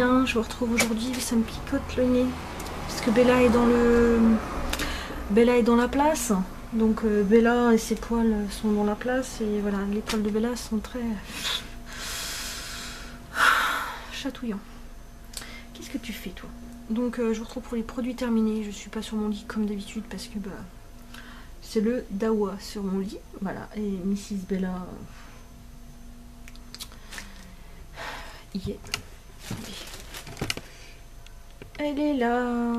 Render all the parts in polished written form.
bien, je vous retrouve aujourd'hui, ça me picote le nez. Parce que Bella est dans la place. Donc Bella et ses poils sont dans la place. Et voilà, les poils de Bella sont très chatouillants. Qu'est-ce que tu fais toi? Donc je vous retrouve pour les produits terminés. Je suis pas sur mon lit comme d'habitude parce que c'est le Dawa sur mon lit. Voilà, et Mrs Bella y est. Elle est là.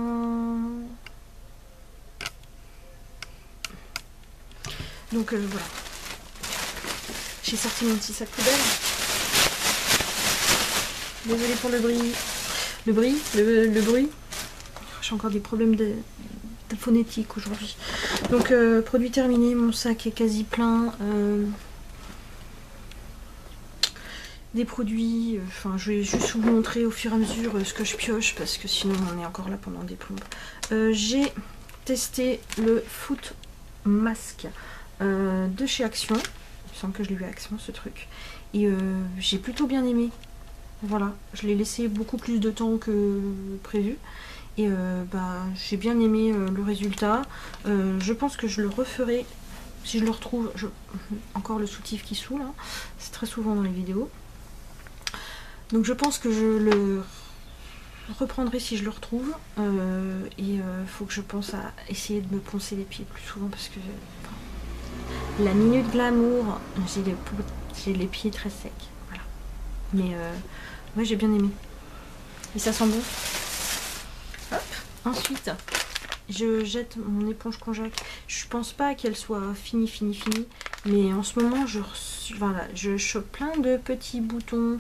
Donc voilà. J'ai sorti mon petit sac poubelle. Désolée pour le bruit. Le bruit. J'ai encore des problèmes de phonétique aujourd'hui. Donc produit terminé, mon sac est quasi plein. Des produits, enfin je vais juste vous montrer au fur et à mesure ce que je pioche parce que sinon on est encore là pendant des plombes. J'ai testé le Foot Mask de chez Action. Il me semble que je l'ai vu à Action ce truc. Et j'ai plutôt bien aimé. Voilà, je l'ai laissé beaucoup plus de temps que prévu. Et j'ai bien aimé le résultat. Je pense que je le referai si je le retrouve. Encore le soutif qui saoule, hein. C'est très souvent dans les vidéos. Donc je pense que je le reprendrai si je le retrouve. Et faut que je pense à essayer de me poncer les pieds plus souvent parce que la minute glamour, j'ai les pieds très secs. Voilà. Mais ouais, j'ai bien aimé. Et ça sent bon. Hop. Ensuite, je jette mon éponge konjac. Je pense pas qu'elle soit finie. Mais en ce moment, je chope plein de petits boutons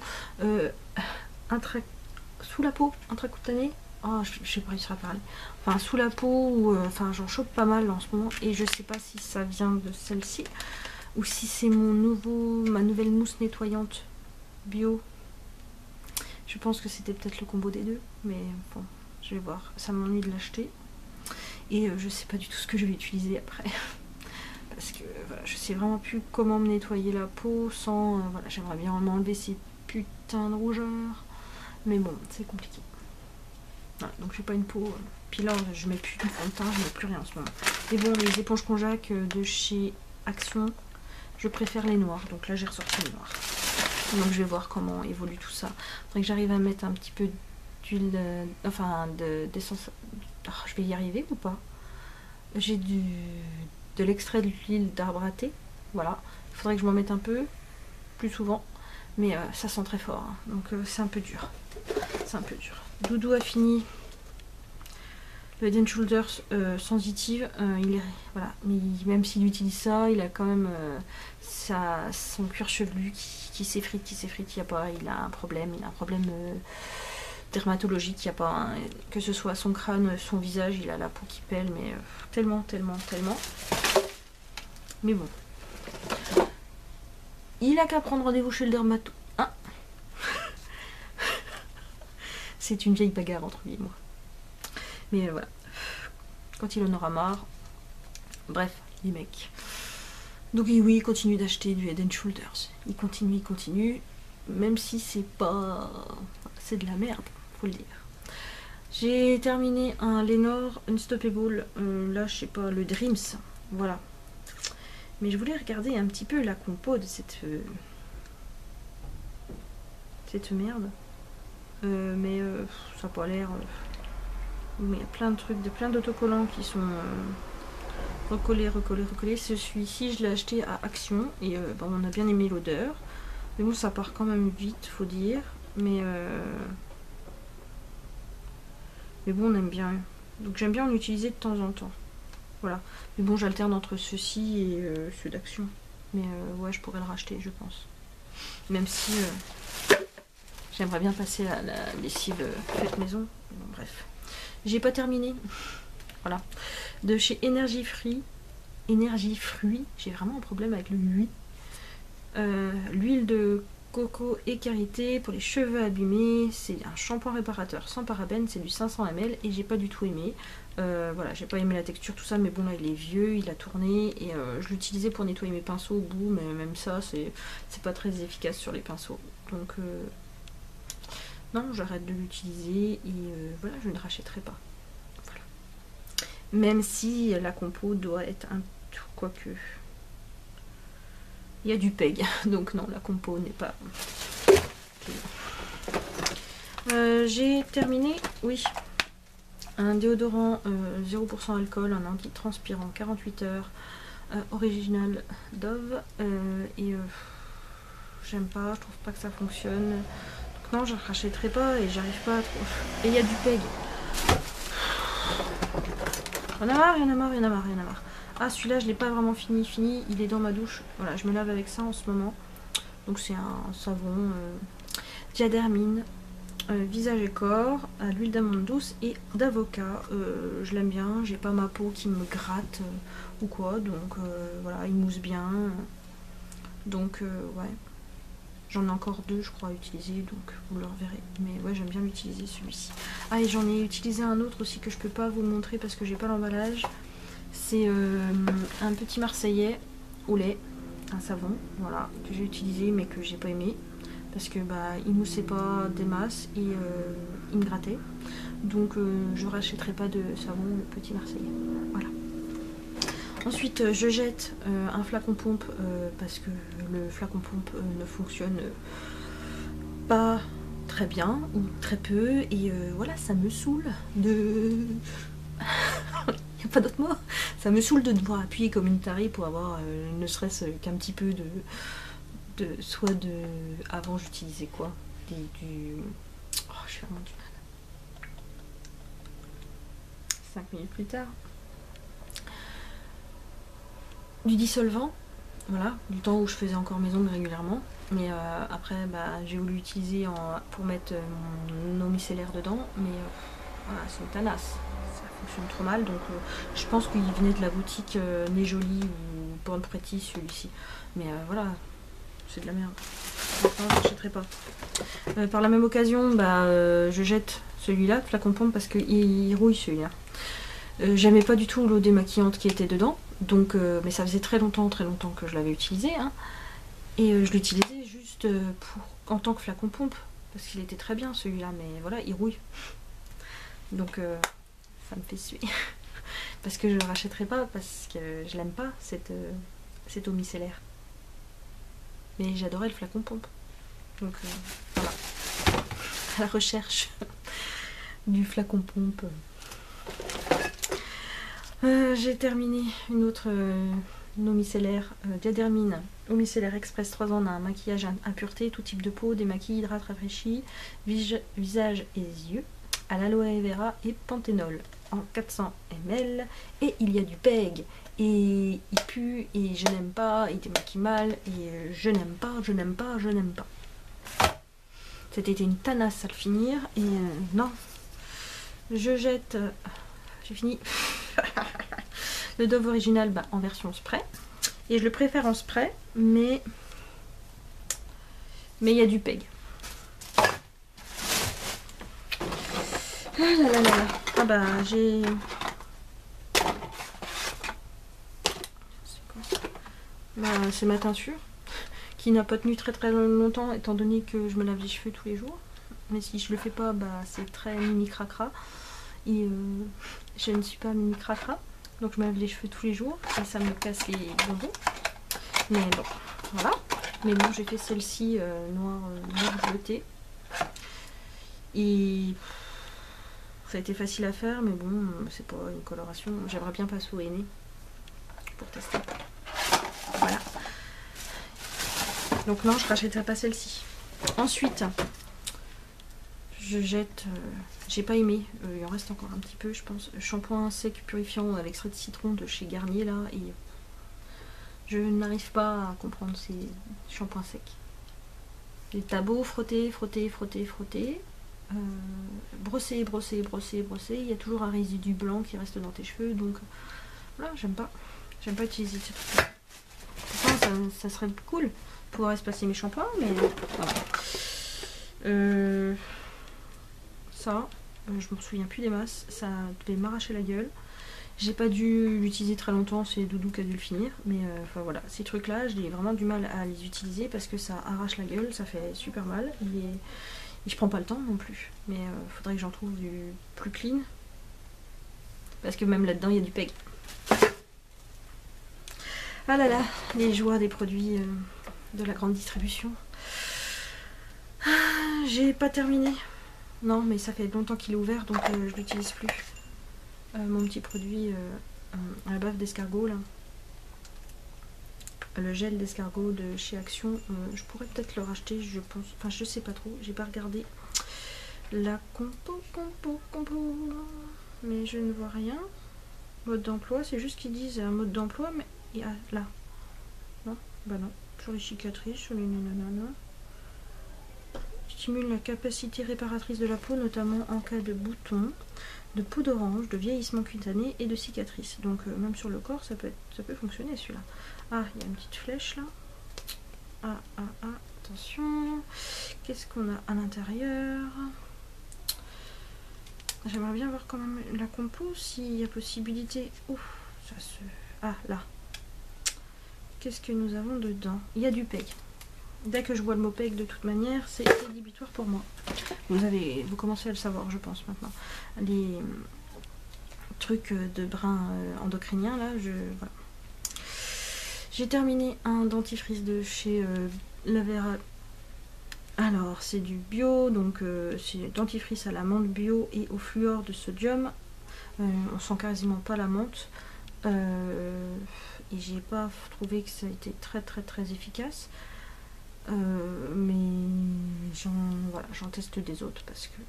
sous la peau, intracutanés. Oh, je sais pas réussir à parler. Enfin, sous la peau, ou enfin, j'en chope pas mal en ce moment. Et je sais pas si ça vient de celle-ci ou si c'est ma nouvelle mousse nettoyante bio. Je pense que c'était peut-être le combo des deux, mais bon, je vais voir. Ça m'ennuie de l'acheter. Et je sais pas du tout ce que je vais utiliser après. Parce que voilà, je sais vraiment plus comment me nettoyer la peau sans... voilà, j'aimerais bien m'enlever ces putains de rougeurs. Mais bon, c'est compliqué. Voilà, donc j'ai pas une peau... Puis là, je mets plus de fond de teint, je mets plus rien en ce moment. Et bon, les éponges konjac de chez Action, je préfère les noirs. Donc là, j'ai ressorti les noirs. Donc je vais voir comment évolue tout ça. Faudrait que j'arrive à mettre un petit peu d'huile... enfin, d'essence... Oh, je vais y arriver ou pas? J'ai de l'extrait de l'huile d'arbre à thé. Voilà. Il faudrait que je m'en mette un peu plus souvent. Mais ça sent très fort. Hein. Donc c'est un peu dur. C'est un peu dur. Doudou a fini le Head & Shoulders sensitive. Il est, voilà. Mais même s'il utilise ça, il a quand même son cuir chevelu qui s'effrite. Il a un problème. Il a un problème dermatologique. Il n'y a pas que ce soit son crâne, son visage, il a la peau qui pèle, mais tellement. Mais bon. Il a qu'à prendre rendez-vous chez le dermato. Hein. C'est une vieille bagarre entre lui et moi. Mais voilà. Quand il en aura marre. Bref, les mecs. Donc oui, il continue d'acheter du Head & Shoulders. Il continue. Même si c'est pas... c'est de la merde, faut le dire. J'ai terminé un Lenor Unstoppable. Là, je sais pas, le Dreams. Voilà. Mais je voulais regarder un petit peu la compo de cette merde. Mais ça n'a pas l'air... mais il y a plein de trucs, plein d'autocollants qui sont recollés. Celui-ci, je l'ai acheté à Action. Et on a bien aimé l'odeur. Mais bon, ça part quand même vite, faut dire. Mais bon, on aime bien. Donc j'aime bien en utiliser de temps en temps. Voilà. Mais bon, j'alterne entre ceux-ci et ceux d'Action. Mais ouais, je pourrais le racheter, je pense. Même si j'aimerais bien passer à la lessive faite maison. Bon, bref. J'ai pas terminé. Voilà. De chez Energy Fruit. J'ai vraiment un problème avec le 8. L'huile de coco et karité pour les cheveux abîmés. C'est un shampoing réparateur sans parabènes. C'est du 500 ml et j'ai pas du tout aimé. Voilà, j'ai pas aimé la texture, tout ça, mais bon, là il est vieux, il a tourné et je l'utilisais pour nettoyer mes pinceaux au bout, mais même ça, c'est pas très efficace sur les pinceaux. Donc maintenant j'arrête de l'utiliser et voilà, je ne rachèterai pas. Voilà. Même si la compo doit être un tout, quoique il y a du PEG, donc non, la compo n'est pas... j'ai terminé, oui, un déodorant 0% alcool, un anti-transpirant 48 heures, original Dove, et j'aime pas, je trouve pas que ça fonctionne. Donc non, je rachèterai pas et j'arrive pas à trop... Et il y a du PEG. Y'en a marre, y'en a marre, y'en a marre, y'en a marre. Ah, celui-là, je l'ai pas vraiment fini, il est dans ma douche. Voilà, je me lave avec ça en ce moment. Donc c'est un savon Diadermine, visage et corps, à l'huile d'amande douce et d'avocat. Je l'aime bien, j'ai pas ma peau qui me gratte ou quoi, donc voilà, il mousse bien. Donc ouais, j'en ai encore 2 je crois à utiliser, donc vous le reverrez. Mais ouais, j'aime bien l'utiliser celui-ci. Ah, et j'en ai utilisé un autre aussi que je peux pas vous montrer parce que j'ai pas l'emballage. C'est un petit marseillais au lait, un savon, voilà, que j'ai utilisé mais que j'ai pas aimé. Parce que bah, il moussait pas des masses et il me grattait. Donc je rachèterai pas de savon petit marseillais. Voilà. Ensuite je jette un flacon pompe parce que le flacon pompe ne fonctionne pas très bien ou très peu. Et voilà, ça me saoule de... Il n'y a pas d'autre mot. Ça me saoule de devoir appuyer comme une tarée pour avoir ne serait-ce qu'un petit peu de... soit de... Avant j'utilisais quoi du... Oh, je suis vraiment du mal. 5 minutes plus tard. Du dissolvant, voilà, du temps où je faisais encore mes ongles régulièrement. Mais après, bah, j'ai voulu l'utiliser pour mettre mon eau micellaire dedans. Mais voilà, c'est une tanasse. Ça fonctionne trop mal. Donc je pense qu'il venait de la boutique Nez Jolie ou Born Pretty celui-ci. Mais voilà, c'est de la merde. Enfin, je n'achèterai pas. Par la même occasion, bah, je jette celui-là, flacon pompe, parce qu'il rouille celui-là. J'aimais pas du tout l'eau démaquillante qui était dedans, donc, mais ça faisait très longtemps que je l'avais utilisé, hein, et je l'utilisais juste en tant que flacon pompe, parce qu'il était très bien celui-là, mais voilà, il rouille. Donc ça me fait suer. Parce que je le rachèterai pas, parce que je l'aime pas, cette eau micellaire. Mais j'adorais le flacon pompe. Donc voilà, à la recherche du flacon pompe. J'ai terminé une autre eau micellaire Diadermine, eau micellaire express 3 ans, un maquillage à pureté, tout type de peau, démaquille, hydrate, rafraîchit, visage et yeux, à l'aloe vera et panthénol en 400 ml. Et il y a du PEG. Et il pue, et je n'aime pas, il démaquille mal, et je n'aime pas, je n'aime pas, je n'aime pas. C'était une tanasse à le finir, et non. Je jette... j'ai fini. Le Dove original bah, en version spray. Et je le préfère en spray, mais il y a du PEG. Ah là là là là. Ah bah j'ai... Bah, c'est ma teinture qui n'a pas tenu très très longtemps étant donné que je me lave les cheveux tous les jours. Mais si je le fais pas, bah, c'est très mini cracra. Et je ne suis pas mini cracra. Donc je me lave les cheveux tous les jours et ça me casse les bonbons. Mais bon, voilà. Mais bon, j'ai fait celle-ci noir bleuté. Et ça a été facile à faire, mais bon, c'est pas une coloration. J'aimerais bien passer au henné pour tester. Voilà. Donc non, je rachèterai pas celle-ci. Ensuite, je jette... j'ai pas aimé, il en reste encore un petit peu, je pense. Shampoing sec purifiant à l'extrait de citron de chez Garnier, là. Et je n'arrive pas à comprendre ces shampoings secs. T'as beau frotter, frotter, frotter, frotter. Brosser, brosser, brosser, brosser. Il y a toujours un résidu blanc qui reste dans tes cheveux. Donc voilà, j'aime pas. J'aime pas utiliser ce truc-là. Pourtant, ça serait cool pouvoir espacer mes shampoings, mais voilà. Ça, je me souviens plus des masses, ça devait m'arracher la gueule. J'ai pas dû l'utiliser très longtemps, c'est Doudou qui a dû le finir, mais enfin voilà, ces trucs là j'ai vraiment du mal à les utiliser parce que ça arrache la gueule, ça fait super mal, Et je prends pas le temps non plus. Mais faudrait que j'en trouve du plus clean. Parce que même là-dedans, il y a du PEG. Ah là là, les joies des produits de la grande distribution. Ah, j'ai pas terminé. Non, mais ça fait longtemps qu'il est ouvert, donc je l'utilise plus. Mon petit produit à la bave d'escargot, là. Le gel d'escargot de chez Action, je pourrais peut-être le racheter, je pense. Enfin, je sais pas trop, j'ai pas regardé la compo. Mais je ne vois rien. Mode d'emploi, c'est juste qu'ils disent un mode d'emploi, mais il y a là. Non, bah non. Sur les cicatrices, sur les nanana. Stimule la capacité réparatrice de la peau, notamment en cas de boutons, de peau d'orange, de vieillissement cutané et de cicatrices. Donc même sur le corps, ça peut fonctionner celui-là. Ah, il y a une petite flèche là. Ah, attention. Qu'est-ce qu'on a à l'intérieur? J'aimerais bien voir quand même la compo, s'il y a possibilité. Ouf, ça se... Ah, là. Qu'est-ce que nous avons dedans? Il y a du PEG. Dès que je vois le mot PEG, de toute manière, c'est rédhibitoire pour moi. Vous commencez à le savoir, je pense, maintenant. Les trucs de brin endocrinien, là, voilà. J'ai terminé un dentifrice de chez Lavera. Alors, c'est du bio, donc c'est dentifrice à la menthe bio et au fluor de sodium. On sent quasiment pas la menthe. Et j'ai pas trouvé que ça a été très efficace. Mais j'en teste des autres parce que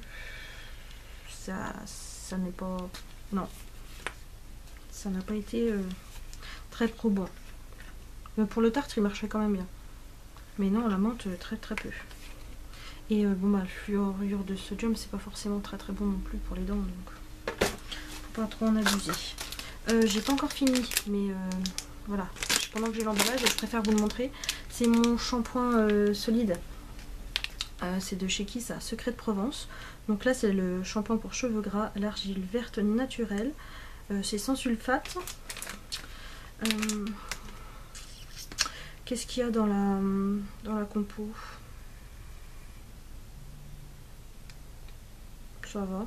ça n'est pas... Non. Ça n'a pas été très probant. Mais pour le tartre, il marchait quand même bien. Mais non, la menthe, très peu. Et bon, bah, le fluorure de sodium, c'est pas forcément très bon non plus pour les dents, donc faut pas trop en abuser. J'ai pas encore fini, mais voilà. Pendant que j'ai l'emballage, je préfère vous le montrer. C'est mon shampoing solide. C'est de chez qui ça? Secret de Provence. Donc là, c'est le shampoing pour cheveux gras, l'argile verte naturelle. C'est sans sulfate. Qu'est-ce qu'il y a dans la compo? Ça va.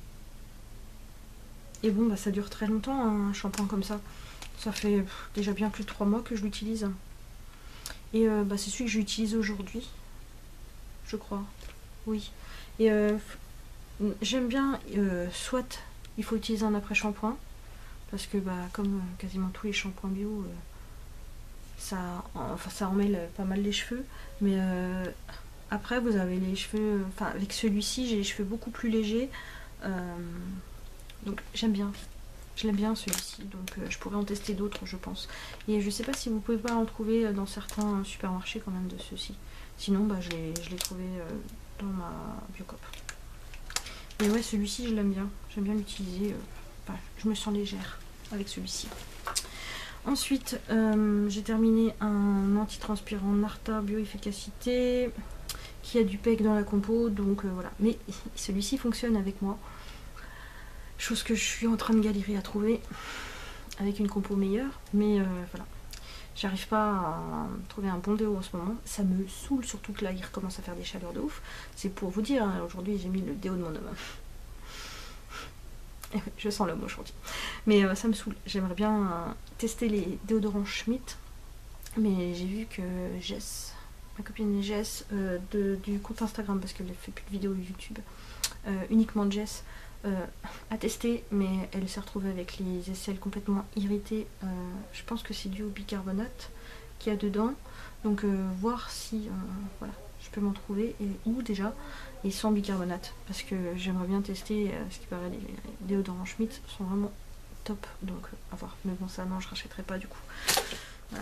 Et bon, bah, ça dure très longtemps, un shampoing comme ça. Ça fait déjà bien plus de 3 mois que je l'utilise. Et bah, c'est celui que j'utilise aujourd'hui. Je crois. Oui. Et j'aime bien, soit il faut utiliser un après-shampoing. Parce que bah, comme quasiment tous les shampoings bio, ça emmêle pas mal les cheveux. Mais après, vous avez les cheveux... Enfin, avec celui-ci, j'ai les cheveux beaucoup plus légers. Donc j'aime bien. Je l'aime bien celui-ci, donc je pourrais en tester d'autres, je pense. Et je sais pas si vous pouvez pas en trouver dans certains supermarchés quand même de ceux-ci. Sinon, bah, je l'ai trouvé dans ma Biocoop. Et ouais, celui-ci, je l'aime bien. J'aime bien l'utiliser. Enfin, je me sens légère avec celui-ci. Ensuite, j'ai terminé un antitranspirant Narta Bioefficacité qui a du PEG dans la compo, donc voilà. Mais celui-ci fonctionne avec moi. Chose que je suis en train de galérer à trouver avec une compo meilleure, mais voilà. J'arrive pas à trouver un bon déo en ce moment. Ça me saoule, surtout que là il recommence à faire des chaleurs de ouf. C'est pour vous dire, hein, aujourd'hui j'ai mis le déo de mon homme. Et oui, je sens l'homme aujourd'hui. Mais ça me saoule. J'aimerais bien tester les déodorants Schmitt. Mais j'ai vu que Jess, ma copine Jess, du compte Instagram, parce qu'elle fait plus de vidéos YouTube, uniquement Jess, à tester, mais elle s'est retrouvée avec les aisselles complètement irritées. Je pense que c'est dû au bicarbonate qu'il y a dedans, donc voir si voilà, je peux m'en trouver, ou déjà, et sans bicarbonate, parce que j'aimerais bien tester. Ce qui paraît, les déodorants Schmitt sont vraiment top, donc à voir. Mais bon, ça non, je rachèterai pas du coup. Voilà.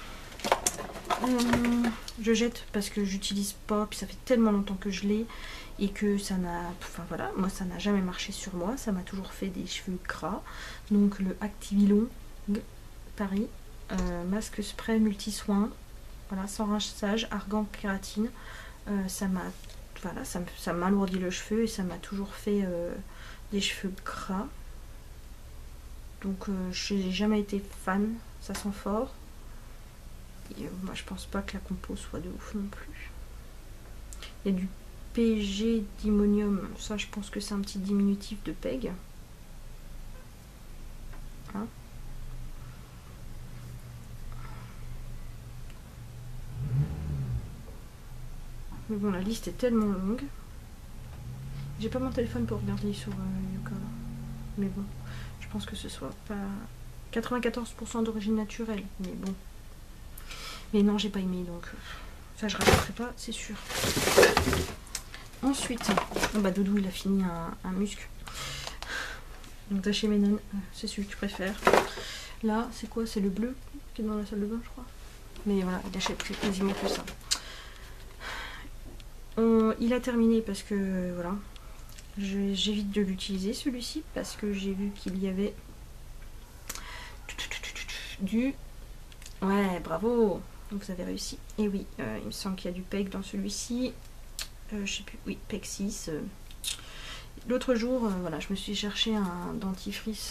Je jette parce que j'utilise pas, puis ça fait tellement longtemps que je l'ai et que ça n'a, enfin voilà, moi ça n'a jamais marché sur moi, ça m'a toujours fait des cheveux gras. Donc le Activilon Paris, masque spray multi-soin, voilà, sans rinçage, argan kératine, ça m'a, voilà, ça m'alourdit le cheveu et ça m'a toujours fait des cheveux gras. Donc je n'ai jamais été fan, ça sent fort. Et moi je pense pas que la compo soit de ouf non plus. Il y a du PG d'Imonium. Ça, je pense que c'est un petit diminutif de PEG. Hein. Mais bon, la liste est tellement longue. J'ai pas mon téléphone pour regarder sur Yuka. Mais bon, je pense que ce soit pas 94% d'origine naturelle. Mais bon. Mais non, j'ai pas aimé, donc ça je rachèterai pas, c'est sûr. Ensuite, bah Doudou il a fini un muscle. Donc t'as chez Ménane, c'est celui que tu préfères. Là, c'est quoi? C'est le bleu qui est dans la salle de bain, je crois. Mais voilà, il achète quasiment que ça. Il a terminé parce que voilà, j'évite de l'utiliser celui-ci parce que j'ai vu qu'il y avait du... Ouais, bravo, vous avez réussi. Et oui, il me semble qu'il y a du PEG dans celui-ci. Je sais plus, oui, PEG 6. L'autre jour, voilà, je me suis cherché un dentifrice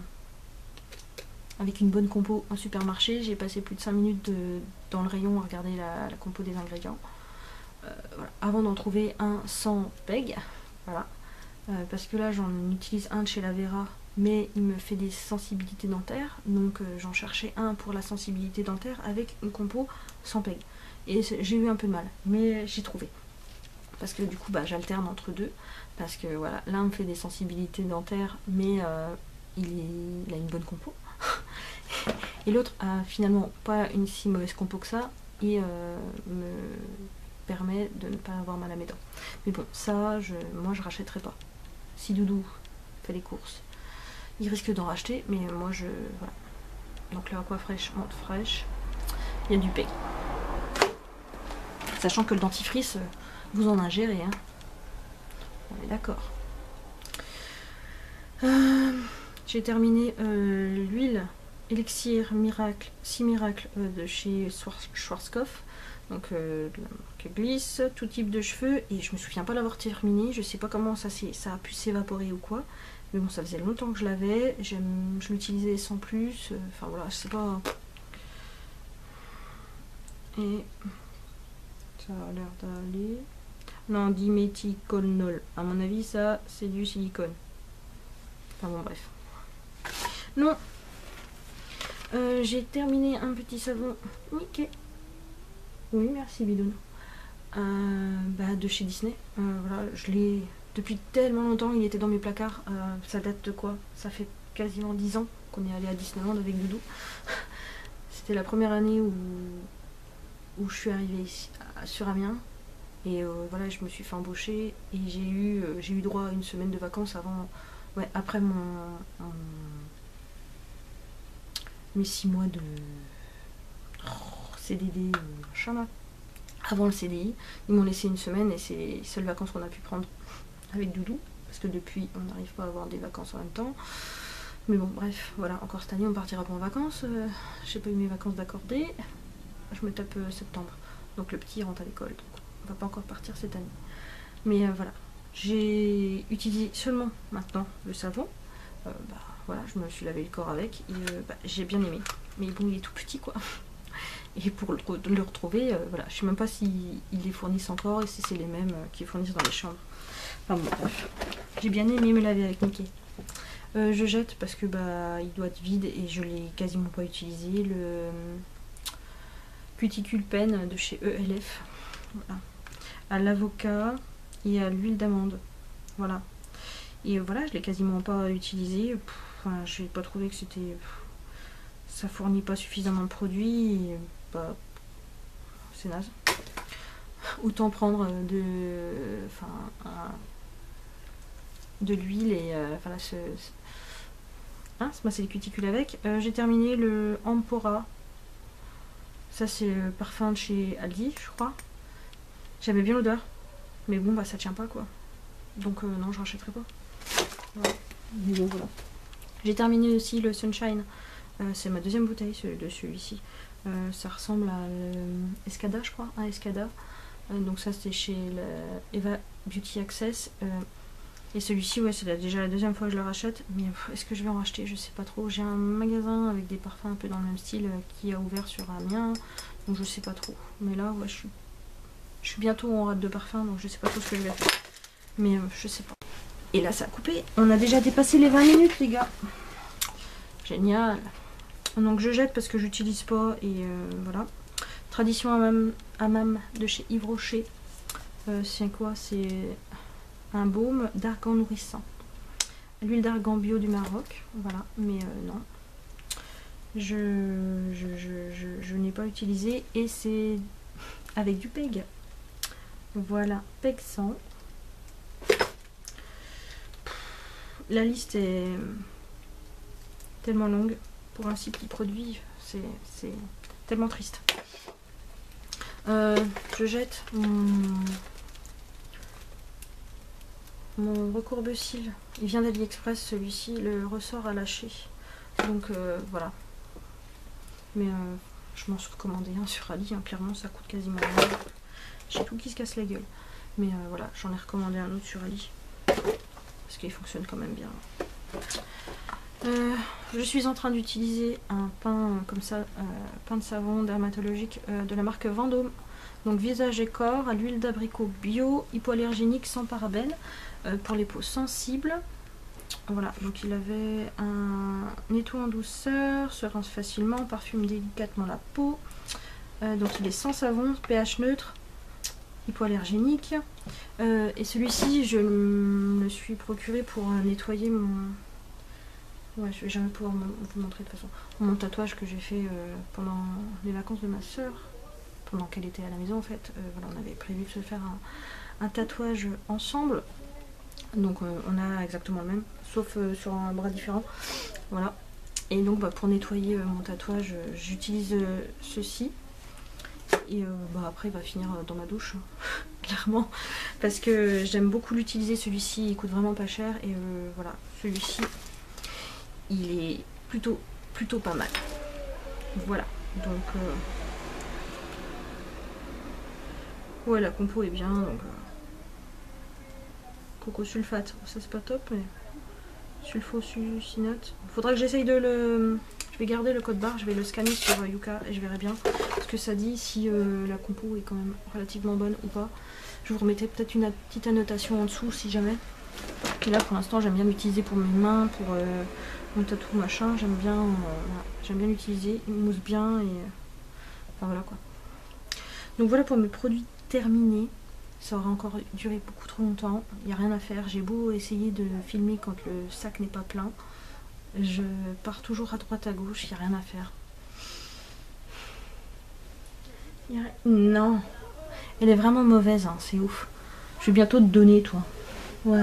avec une bonne compo en supermarché. J'ai passé plus de 5 minutes dans le rayon à regarder la compo des ingrédients. Voilà, avant d'en trouver un sans PEG. Voilà. Parce que là, j'en utilise un de chez La Vera, mais il me fait des sensibilités dentaires. Donc j'en cherchais un pour la sensibilité dentaire avec une compo sans PEG. Et j'ai eu un peu de mal, mais j'ai trouvé. Parce que du coup, bah, j'alterne entre deux. Parce que voilà, l'un me fait des sensibilités dentaires, mais il a une bonne compo. Et l'autre a finalement pas une si mauvaise compo que ça, et me permet de ne pas avoir mal à mes dents. Mais bon, ça, moi je rachèterai pas. Si Doudou fait les courses, il risque d'en racheter, mais moi je... Voilà. Donc là, Aquafresh, menthe fraîche, il y a du PEG. Sachant que le dentifrice, vous en ingérez, hein. On est d'accord. J'ai terminé l'huile Elixir Miracle, 6 miracles de chez Schwarzkopf. Donc la marque Glisse, tout type de cheveux, et je me souviens pas l'avoir terminé, je sais pas comment ça a pu s'évaporer ou quoi, mais bon, ça faisait longtemps que je l'avais, je l'utilisais sans plus, enfin voilà, je sais pas. Et ça a l'air d'aller. Non, diméthicolnol, à mon avis ça c'est du silicone. Enfin bon, bref. Non, j'ai terminé un petit savon Mickey. Oui, merci Bidon. Bah, de chez Disney. Voilà, je l'ai depuis tellement longtemps, il était dans mes placards. Ça date de quoi? Ça fait quasiment 10 ans qu'on est allé à Disneyland avec Doudou. C'était la première année où je suis arrivée ici, sur Amiens. Et voilà, je me suis fait embaucher et j'ai eu droit à une semaine de vacances avant, ouais, après mes 6 mois de CDD, machin là. Avant le CDI, ils m'ont laissé une semaine et c'est les seules vacances qu'on a pu prendre avec Doudou, parce que depuis on n'arrive pas à avoir des vacances en même temps. Mais bon, bref, voilà, encore cette année on partira pas en vacances. J'ai pas eu mes vacances d'accordé, je me tape septembre, donc le petit rentre à l'école, donc on va pas encore partir cette année. Mais voilà, j'ai utilisé seulement maintenant le savon. Bah, voilà, je me suis lavé le corps avec et bah, j'ai bien aimé, mais bon, il est tout petit quoi. Et pour le retrouver, voilà, je sais même pas s'ils les fournissent encore et si c'est les mêmes qu'ils fournissent dans les chambres. Enfin bon, bref. J'ai bien aimé me laver avec Mickey. Je jette parce que bah il doit être vide et je l'ai quasiment pas utilisé. Le cuticule pen de chez ELF. Voilà. À l'avocat et à l'huile d'amande. Voilà. Et voilà, je l'ai quasiment pas utilisé. Enfin, j'ai pas trouvé que c'était... Ça fournit pas suffisamment de produits. Et, bah, c'est naze. Autant prendre de l'huile et voilà, se masser les cuticules avec. J'ai terminé le Ampora. Ça c'est le parfum de chez Aldi, je crois. J'aimais bien l'odeur, mais bon bah ça tient pas quoi. Donc non, je rachèterai pas. Voilà. Mais bon, voilà. J'ai terminé aussi le Sunshine. C'est ma deuxième bouteille de celui-ci. Ça ressemble à Escada, je crois, un Escada. Donc ça c'était chez Eva Beauty Access. Et celui-ci, ouais, c'est déjà la deuxième fois que je le rachète. Mais est-ce que je vais en racheter? Je sais pas trop. J'ai un magasin avec des parfums un peu dans le même style qui a ouvert sur Amiens. Donc je sais pas trop. Mais là, ouais, je suis Je suis bientôt en rate de parfum, donc je sais pas trop ce que je vais faire. Mais je sais pas. Et là, ça a coupé. On a déjà dépassé les 20 minutes, les gars. Génial. Donc je jette parce que j'utilise pas. Et voilà. Tradition hammam de chez Yves Rocher. C'est quoi? C'est un baume d'argan nourrissant. L'huile d'argan bio du Maroc. Voilà. Mais non. Je n'ai pas utilisé. Et c'est avec du PEG. Voilà. PEG 100. La liste est tellement longue pour un si petit produit, c'est tellement triste. Je jette mon recourbe-cils. Il vient d'AliExpress, celui-ci, le ressort a lâché. Donc voilà. Mais je m'en suis recommandé un sur Ali, hein, clairement ça coûte quasiment rien. J'ai tout qui se casse la gueule. Mais voilà, j'en ai recommandé un autre sur Ali. Parce qu'il fonctionne quand même bien. Je suis en train d'utiliser un pain comme ça, pain de savon dermatologique de la marque Vendôme. Donc visage et corps à l'huile d'abricot bio, hypoallergénique sans parabènes pour les peaux sensibles. Voilà, donc il avait un nettoie en douceur, se rince facilement, parfume délicatement la peau. Donc il est sans savon, pH neutre, hypoallergénique. Et celui-ci, je me le suis procuré pour nettoyer mon... Ouais, je vais jamais pouvoir vous montrer de toute façon. Mon tatouage que j'ai fait pendant les vacances de ma soeur, pendant qu'elle était à la maison en fait. Voilà, on avait prévu de se faire un tatouage ensemble. Donc on a exactement le même, sauf sur un bras différent. Voilà. Et donc pour nettoyer mon tatouage, j'utilise ceci. Et après il va finir dans ma douche, clairement. Parce que j'aime beaucoup l'utiliser, celui-ci, il coûte vraiment pas cher. Et voilà, celui-ci, il est plutôt pas mal. Voilà, donc... ouais, la compo est bien, donc... coco-sulfate, ça c'est pas top, mais... sulfosuccinate. Faudra que j'essaye de le... Je vais garder le code barre, je vais le scanner sur Yuka et je verrai bien ce que ça dit, si la compo est quand même relativement bonne ou pas. Je vous remettrai peut-être une petite annotation en dessous si jamais. Et là pour l'instant j'aime bien l'utiliser pour mes mains, pour mon tatou machin, j'aime bien l'utiliser, il mousse bien et enfin voilà quoi. Donc voilà pour mes produits terminés. Ça aura encore duré beaucoup trop longtemps, il n'y a rien à faire. J'ai beau essayer de filmer quand le sac n'est pas plein, je pars toujours à droite à gauche, il n'y a rien à faire. Non, elle est vraiment mauvaise, hein, c'est ouf. Je vais bientôt te donner, toi. Ouais.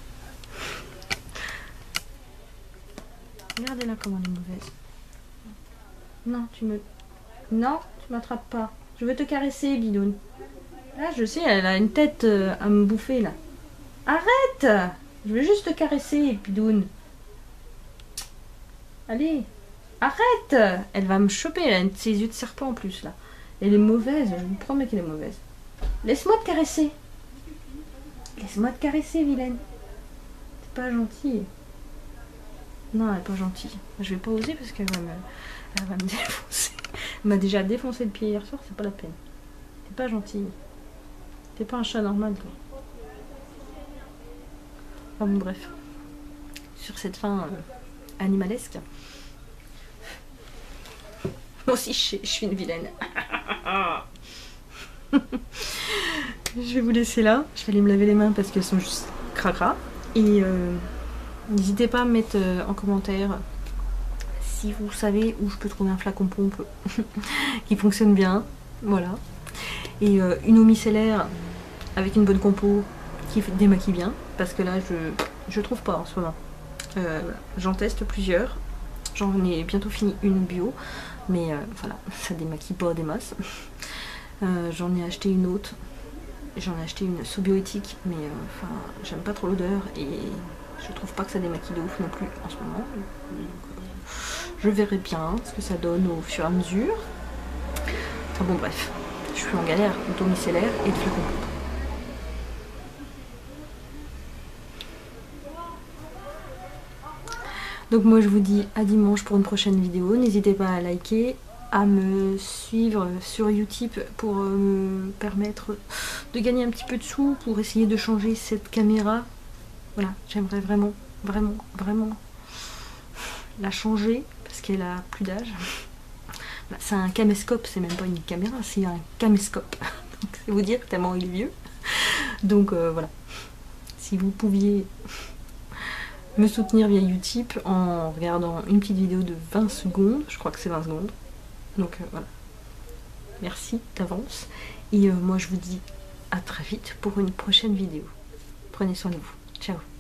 Regardez-la comment elle est mauvaise. Non, non, tu m'attrapes pas. Je veux te caresser, Bidoune. Là, je sais, elle a une tête à me bouffer, là. Arrête! Je veux juste te caresser, Bidoune. Allez, arrête! Elle va me choper, elle a ses yeux de serpent en plus, là. Elle est mauvaise, je vous promets qu'elle est mauvaise. Laisse-moi te caresser. Laisse-moi te caresser, vilaine. T'es pas gentille. Non, elle est pas gentille. Je vais pas oser parce qu'elle va me défoncer. Elle m'a déjà défoncé le pied hier soir, c'est pas la peine. T'es pas gentille. T'es pas un chat normal, toi. Enfin bon, bref. Sur cette fin animalesque. Moi aussi, je suis une vilaine. Je vais vous laisser là. Je vais aller me laver les mains parce qu'elles sont juste cracra. Et n'hésitez pas à me mettre en commentaire si vous savez où je peux trouver un flacon pompe qui fonctionne bien. Voilà. Et une eau micellaire avec une bonne compo qui démaquille bien. Parce que là, je trouve pas en ce moment. J'en teste plusieurs. J'en ai bientôt fini une bio. Mais voilà, ça démaquille pas des masses. J'en ai acheté une autre. J'en ai acheté une sobioéthique. Mais enfin, j'aime pas trop l'odeur. Et je trouve pas que ça démaquille de ouf non plus en ce moment. Donc, je verrai bien ce que ça donne au fur et à mesure. Enfin bon, bref. Je suis en galère d'eau micellaire et de flacon. Donc moi je vous dis à dimanche pour une prochaine vidéo. N'hésitez pas à liker, à me suivre sur Utip pour me permettre de gagner un petit peu de sous, pour essayer de changer cette caméra. Voilà, j'aimerais vraiment, vraiment, vraiment la changer parce qu'elle a plus d'âge. C'est un caméscope, c'est même pas une caméra, c'est un caméscope. Donc c'est vous dire tellement il est vieux. Donc voilà, si vous pouviez me soutenir via Utip en regardant une petite vidéo de 20 secondes, je crois que c'est 20 secondes. Donc voilà, merci d'avance. Et moi je vous dis à très vite pour une prochaine vidéo. Prenez soin de vous. Ciao.